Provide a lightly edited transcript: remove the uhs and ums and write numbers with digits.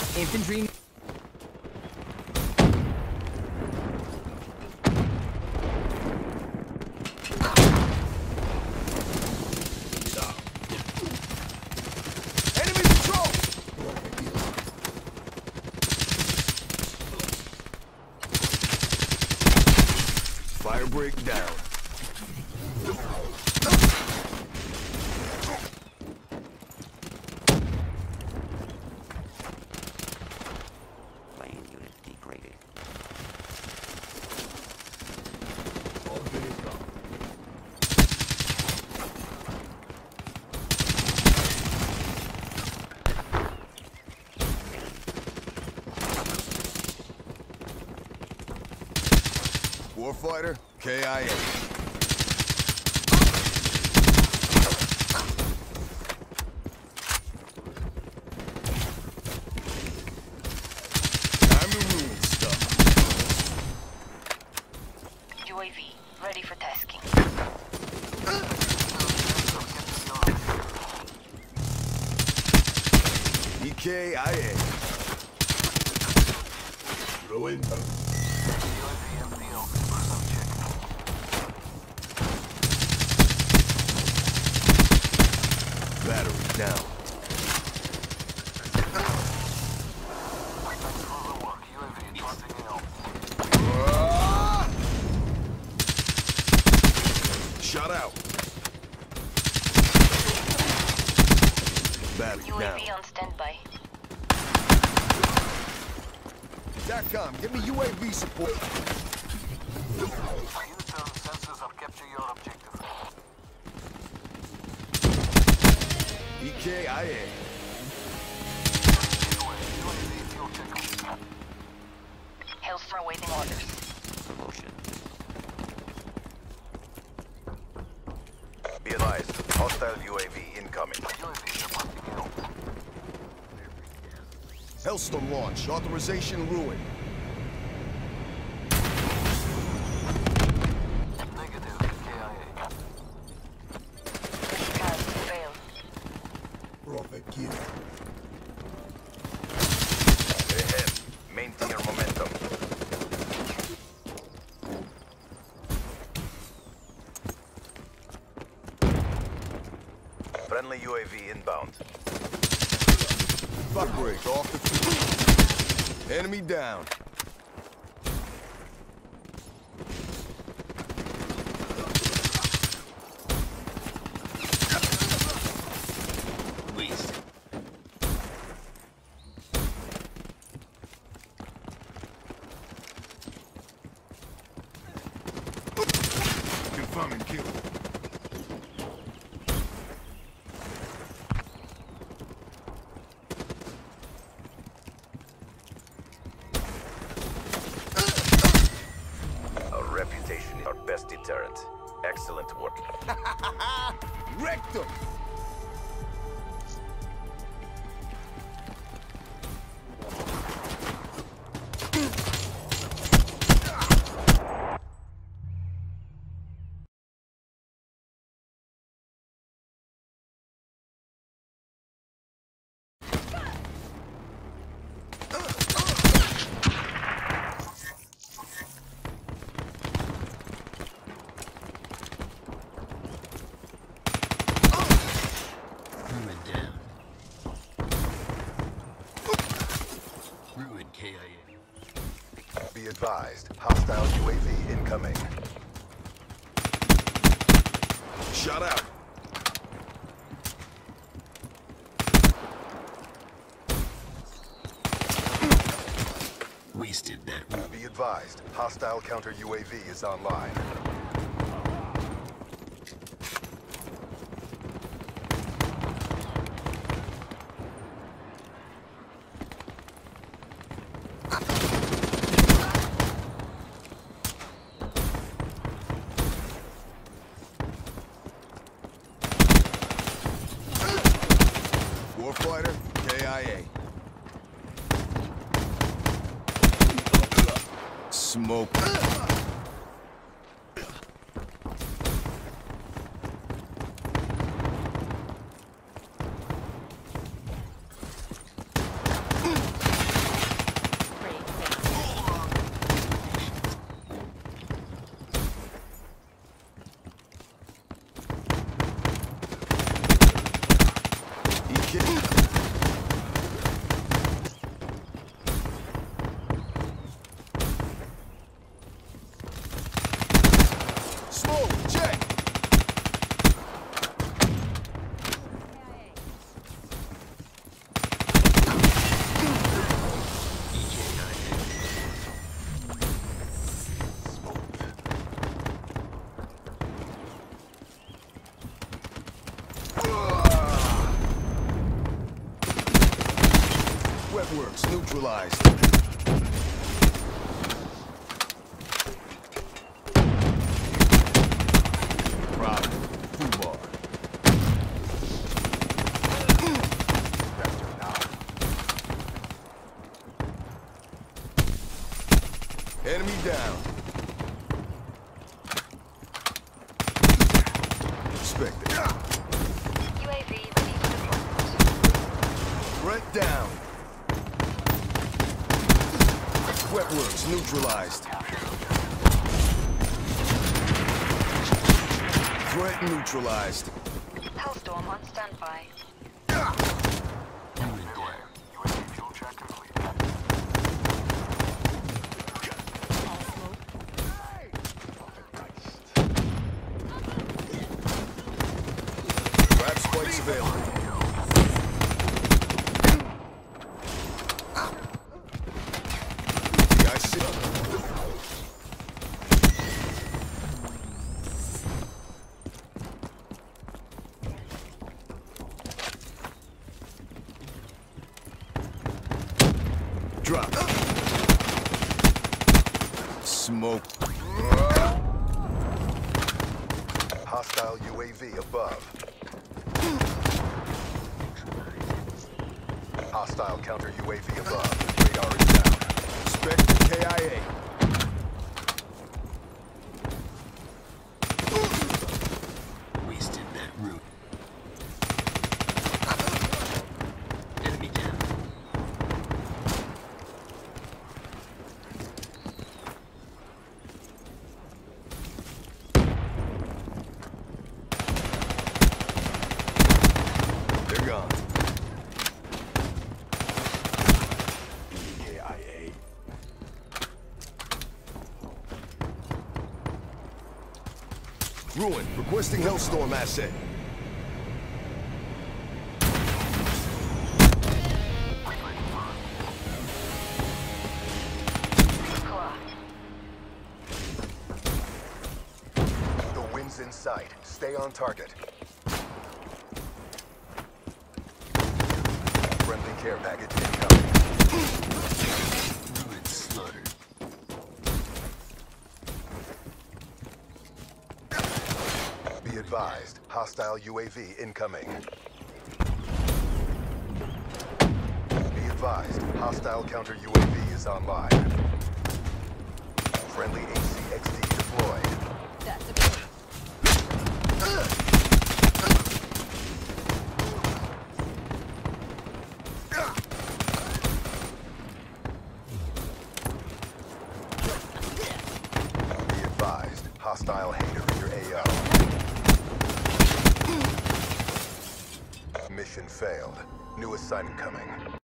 Infantry. Enemy patrol! Fire break down. Playing unit degraded. Warfighter, KIA. Time to ruin stuff. UAV, ready for tasking. EKIA. Ruin. Battery down. Shut out. Battery down. UAV on standby. SATCOM, give me UAV support. EKIA. Hellstorm awaiting orders. Promotion. Be advised, hostile UAV incoming. Hellstorm launch. Authorization ruined. Cast failed. Prophet kill. Ahead. Maintain your momentum. Friendly UAV inbound. Fuck break off the field. Enemy down. Waste. Confirming kill. Our reputation is our best deterrent. Excellent work. Wrecked them. Ruin down. Ruin KIA. Be advised, hostile UAV incoming. Shut out. Wasted that. Be advised, hostile counter UAV is online. Warfighter, KIA. Smoke. Sweatworks neutralized. Problem. Foobar. Enemy down. Respect it. UAV ready for deployment. Threat down. Sweatworks neutralized. Threat neutralized. Hellstorm on standby. Human down. Trap spikes available. I see. Drop. Smoke. Hostile UAV above. Hostile counter UAV above. Radar is down. Respect the KIA. Wasted that route. Enemy down. They're gone. KIA. Ruin. Requesting Hellstorm asset. Claw. The wind's in sight. Stay on target. Friendly care package incoming. Ruin slaughtered. Be advised. Hostile UAV incoming. Be advised. Hostile counter UAV is online. Friendly HCXD deployed. Be advised. Hostile hater in your AO. Mission failed. New assignment coming.